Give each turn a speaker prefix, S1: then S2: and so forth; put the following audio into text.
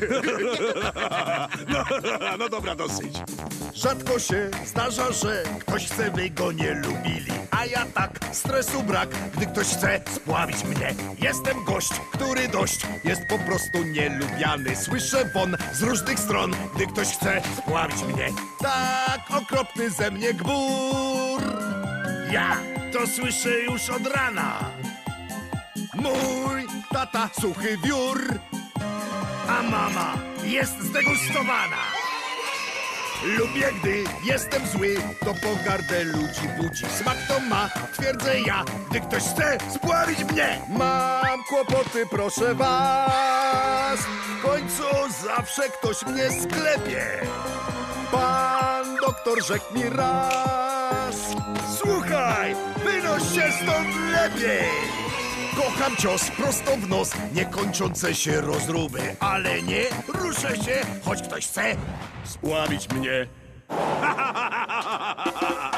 S1: No dobra, dosyć.
S2: Rzadko się zdarza, że ktoś chce, by go nie lubili. A ja tak, stresu brak, gdy ktoś chce spławić mnie. Jestem gość, który dość jest po prostu nielubiany. Słyszę won z różnych stron, gdy ktoś chce spławić mnie. Tak okropny ze mnie gbur. Ja to słyszę już od rana. Mój tata suchy wiór, a mama jest zdegustowana. Lubię, gdy jestem zły, to pogardę ludzi budzi. Smak to ma, twierdzę ja, gdy ktoś chce spławić mnie. Mam kłopoty, proszę was, w końcu zawsze ktoś mnie sklepie. Pan doktor rzekł mi raz: słuchaj, wynoś się stąd lepiej. Kocham cios prosto w nos, niekończące się rozruby, ale nie ruszę się, choć ktoś chce spławić mnie.